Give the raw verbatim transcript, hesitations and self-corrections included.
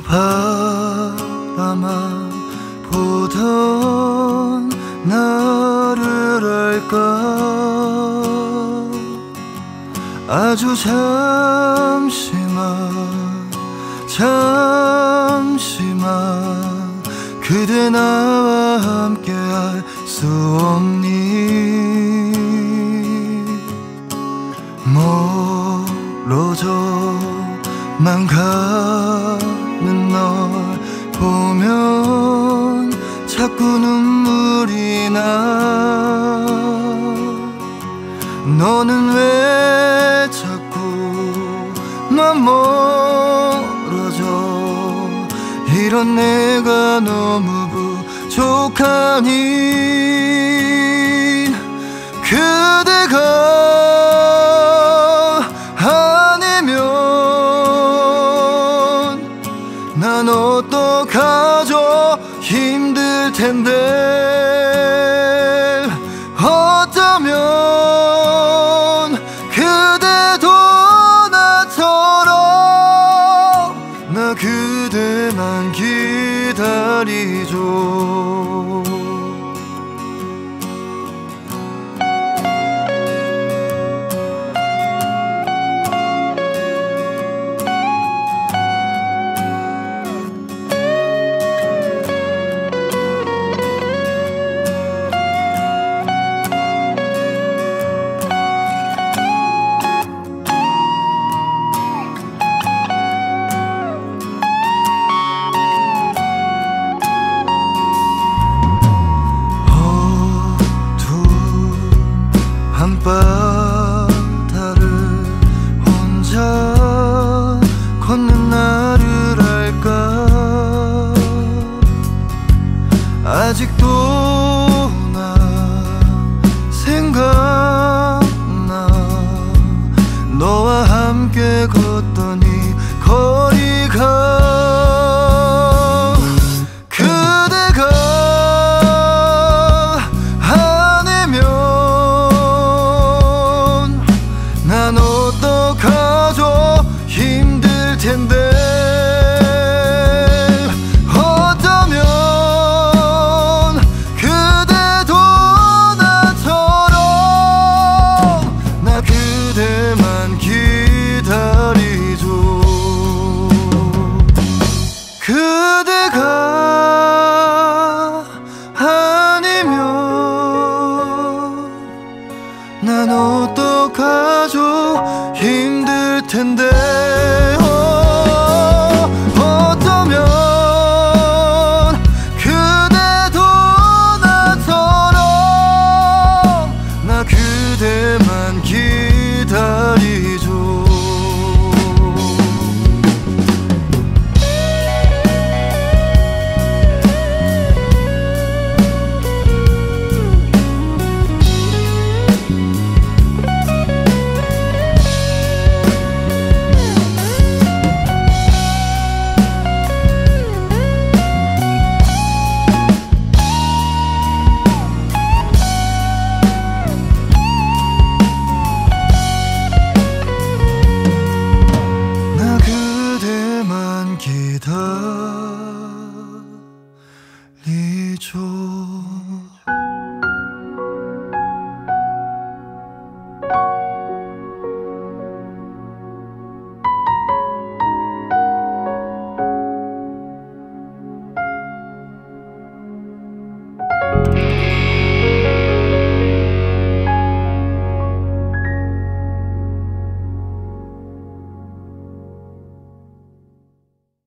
바라만 보던 나를 알까. 아주 잠시만 잠시만 그대 나와 함께 할 수 없니. 멀어져만 가는 널 보면 자꾸 눈물이 나. 너는 왜 자꾸 난 멀어져. 이런 내가 너무 부족하니. 그대가 아니면 난 어떡하죠. 힘들 텐데. 어쩌면 그대도 나처럼 나 그대만 기다리죠. 밤바다를 혼자 걷는 나를 알까. 아직도 나 생각나. 너와 함께 걷던 이 거리가. 그대가 난 어떡하죠. 힘들 텐데.